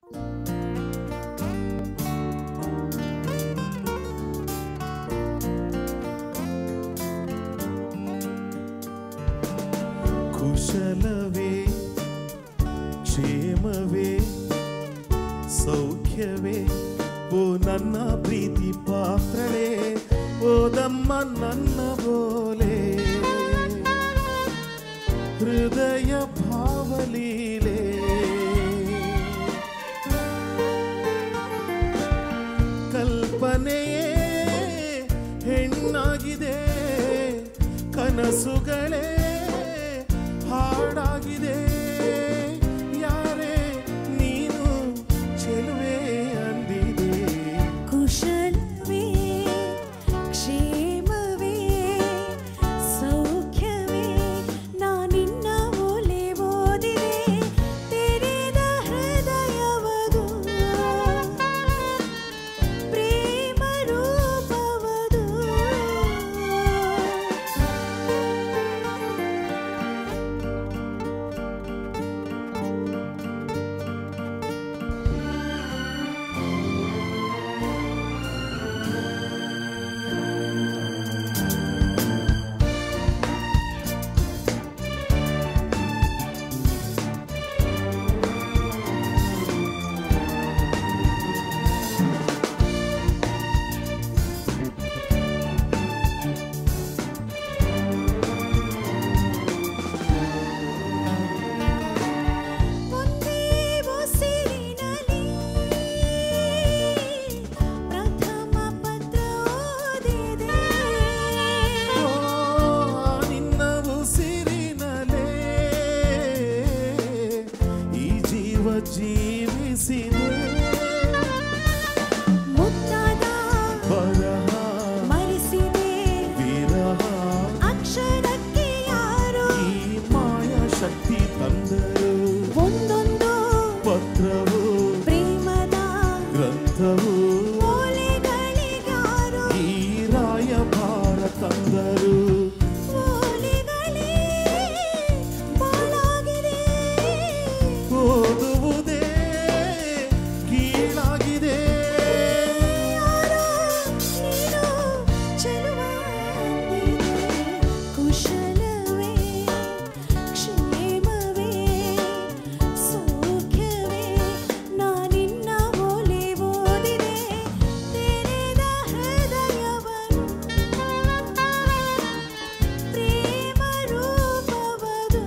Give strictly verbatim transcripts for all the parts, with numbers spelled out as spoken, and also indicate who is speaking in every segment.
Speaker 1: ಕುಶಲವೇ ಕ್ಷೇಮವೇ ಸೌಖ್ಯವೇ ಓ ನನ್ನ ಪ್ರೀತಿ ಪಾತ್ರಳೇ ಓದಮ್ಮ ನನ್ನ ಬೋಲೆ ಹೃದಯ ಭಾವಲೀಲೆ ಕಲ್ಪನೆಯೇ ಹೆಣ್ಣಾಗಿದೆ ಕನಸುಗಳೇ ಹಾಡಾಗಿದೆ ಯಾರೇ ನೀನು ಚೆಲುವೆ ಅಂದಿದೆ
Speaker 2: ಕುಶಲವೇ ಕ್ಷೇಮವೇ ಸೌಖ್ಯವೇ ನಾನಿನ್ನ ಓಲೆ ಓದಿದೆ ತೆರೆದ ಹೃದಯವದು ಪ್ರೇಮ ರೂಪವದು ಒಂದೇ ಉಸಿರಿನಲ್ಲಿ ಪ್ರಥಮ ಪತ್ರ ಓದಿದೆ
Speaker 1: ಓ ನಿನ್ನ ಉಸಿರಿನಲೇ ಈ ಜೀವ ಜೀವಿಸಿದೆ
Speaker 2: ಮುತ್ತಾದ
Speaker 1: ಬರಹ
Speaker 2: ಮರೆಸಿದೆ
Speaker 1: ವಿರಹ
Speaker 2: ಅಕ್ಷರಕ್ಕೆ ಯಾರು
Speaker 1: ಈ ಮಾಯ ಶಕ್ತಿ ತಂದರು
Speaker 2: ಒಂದೊಂದು
Speaker 1: ಪತ್ರವು
Speaker 2: ಪ್ರೇಮದ
Speaker 1: ಗ್ರಂಥವು
Speaker 2: ಓಲೆಗಳಿಗಾರು
Speaker 1: ಈ ರಾಯಭಾರ ತಂದರು
Speaker 2: ಓಲೆಗಳೇ ಬಾಳಾಗಿದೆ
Speaker 1: ಓದುವುದೇ ಕೀಳಾಗಿದೆ
Speaker 2: ಯಾರೋ ನೀನು ಚೆಲುವ ಅಂದಿದೆ ಕುಶಲವೇ ಕ್ಷೇಮವೇ ಸೌಖ್ಯವೇ ನಾನಿನ್ನ ಓಲೆ ಓದಿದೆ ತೆರೆದ ಹೃದಯವನ್ನು ಪ್ರೇಮ ರೂಪವದು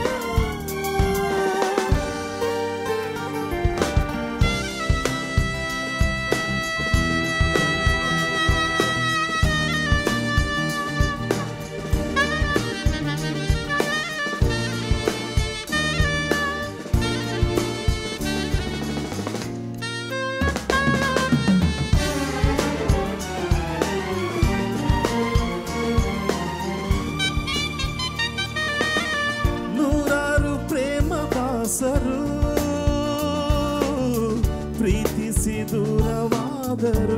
Speaker 1: ನೂರಾರು ಪ್ರೇಮ ದಾಸರು ಪ್ರೀತಿಸಿ ದೂರವಾದರು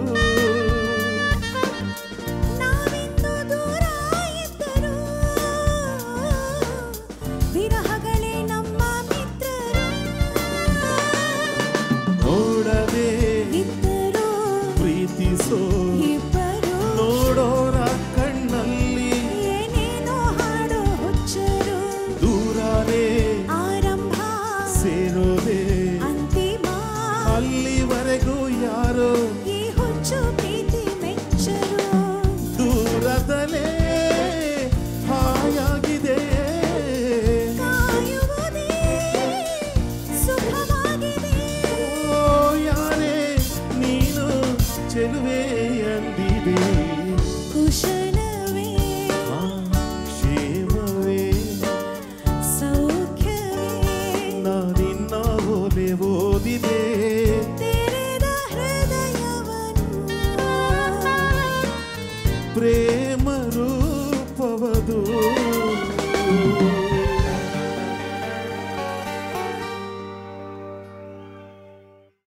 Speaker 2: ನಾವಿಂದು ದೂರ ಇದ್ದರು ವಿರಹಗಳೇ ನಮ್ಮ ಮಿತ್ರರು
Speaker 1: ನೋಡದೆ
Speaker 2: ಇದ್ದರು
Speaker 1: ಪ್ರೀತಿಸೋ
Speaker 2: ಇಬ್ಬರು
Speaker 1: ನೋಡೋರ ಕಣ್ಣಲ್ಲಿ
Speaker 2: ಏನೇನೋ ಹಾಡು ಹುಚ್ಚರು
Speaker 1: ದೂರನೇ
Speaker 2: ಆರಂಭ
Speaker 1: ಸೇರೋದೆ
Speaker 2: ಅಂತಿಮ
Speaker 1: ಅಲ್ಲಿವರೆಗೂ ಯಾರೋ
Speaker 2: ಈ ಹುಚ್ಚು ಪ್ರೀತಿ ಮೆಚ್ಚರು
Speaker 1: ದೂರದಲ್ಲೇ ಹಾಯಾಗಿದೆ
Speaker 2: ಕಾಯುವುದೇ ಸುಖವಾಗಿದೆ
Speaker 1: ಓ ಯಾರೇ ನೀನು ಚೆಲುವೆ ಅಂದಿದೆ
Speaker 2: ಕುಶಲವೇ
Speaker 1: ಆ ಕ್ಷೇಮವೇ
Speaker 2: ಸೌಖ್ಯವೇ
Speaker 1: ನಾನಿನ್ನ ಓಲೆ ಓದಿದೆ
Speaker 2: ತೆರೆದ ಹೃದಯವನ್ನು
Speaker 1: ಪ್ರೇಮ